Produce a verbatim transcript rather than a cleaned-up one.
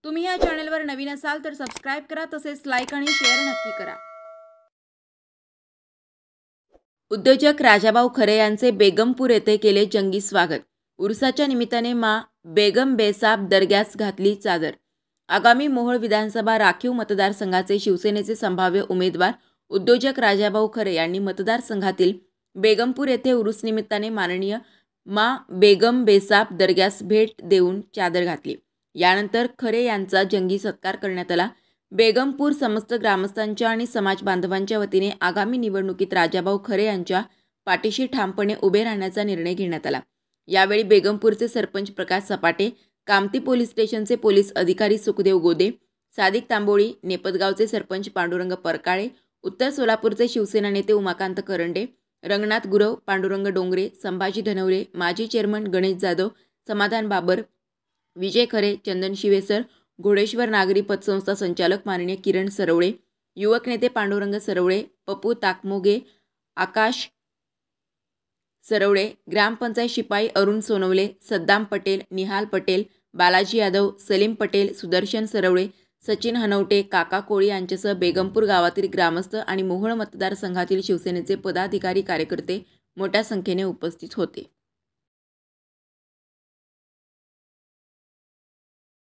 तुम्ही या चॅनलवर नवीन असाल तर सबस्क्राइब करा, तसेच लाईक आणि शेअर नक्की करा। उद्योजक राजाभाऊ खरे यांचे बेगमपूर येथे केले जंगी स्वागत। उरुसाच्या निमित्ताने मा बेगम बेसाब दर्ग्यास घातली चादर। आगामी मोहोळ विधानसभा राखीव मतदारसंघाचे शिवसेनेचे संभाव्य उमेदवार उद्योजक राजाभाऊ खरे यांनी मतदारसंघातील बेगमपूर येथे उरुस निमित्ताने माननीय मा बेगम बेसाब दर्ग्यास भेट देऊन चादर घातली। यानंतर खरे यांचा जंगी सत्कार करण्यात आला। बेगमपूर समस्त ग्रामस्थांच्या आणि समाज बांधवांच्या वतीने आगामी निवडणुकीत राजाभाऊ खरे यांच्या पाठीशी ठामपणे उभे राहण्याचा निर्णय घेण्यात आला। यावेळी बेगमपूरचे सरपंच प्रकाश सपाटे, कामती पोलीस स्टेशनचे पोलीस अधिकारी सुखदेव गोदे, सादिक तांबोळी, नेपदगावचे सरपंच पांडुरंग परकाळे, उत्तर सोलापूरचे शिवसेना नेते उमाकांत करंडे, रंगनाथ गुरव, पांडुरंग डोंगरे, संभाजी धनवरे, माजी चेअरमन गणेश जाधव, समाधान बाबर, विजय खरे, चंदन शिवेसर, घोडेश्वर नागरी पतसंस्था संचालक माननीय किरण सरवळे, युवक नेते पांडुरंग सरवळे, पप्पू ताकमोगे, आकाश सरवळे, ग्रामपंचायत शिपाई अरुण सोनवले, सद्दाम पटेल, निहाल पटेल, बालाजी यादव, सलीम पटेल, सुदर्शन सरवळे, सचिन हनवटे, काका कोळी यांच्यासह बेगमपूर गावातील ग्रामस्थ आणि मोहोळ मतदारसंघातील शिवसेनेचे पदाधिकारी कार्यकर्ते मोठ्या संख्येने उपस्थित होते।